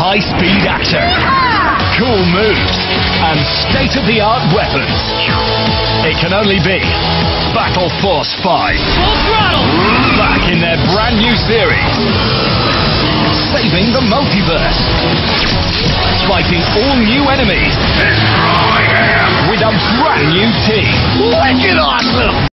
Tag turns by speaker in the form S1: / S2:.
S1: high-speed action, cool moves, and state-of-the-art weapons. It can only be Battle Force 5.
S2: Full throttle!
S1: Back in their brand new series. Saving the multiverse. Fighting all new enemies. With a brand new team.
S2: Wicked awesome!